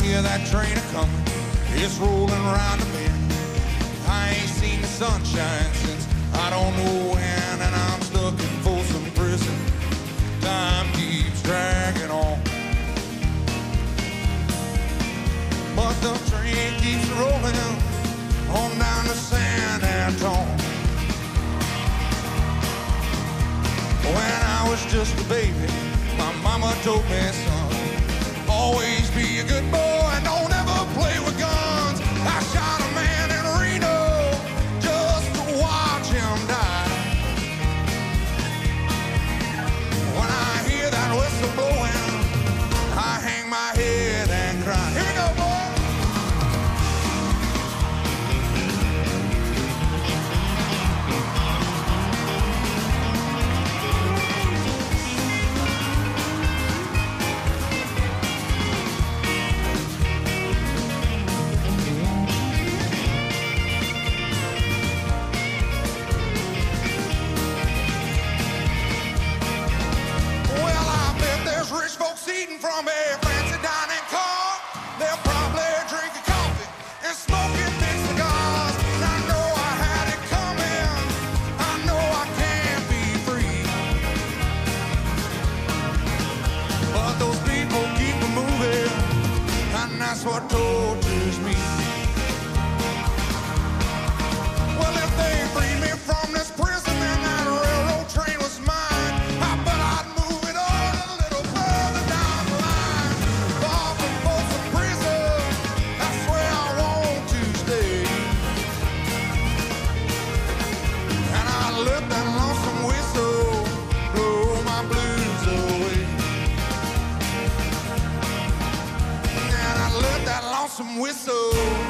hear that train a-comin', it's rolling around the bend. I ain't seen the sunshine since I don't know when, and I'm stuck in Folsom Prison. Time keeps dragging on, but the train keeps rolling on down to San Antone. When I was just a baby, my mama told me, son, always be a good boy and don't ever play with guns. I shot a man in Reno just to watch him die. When I hear that whistle blowing, I hang my head and cry. Here we go, boy. Eating from a fancy dining car, they'll probably drink a coffee and smoking big cigars. And I know I had it coming, I know I can't be free, but those people keep moving, and that's what tortures me. Well, if they free me from this prison and that railroad train was mine, I bet I'd move it on a little further down the line. Far from Folsom Prison, that's where I want to stay. And I let that lonesome whistle blow my blues away. And I let that lonesome whistle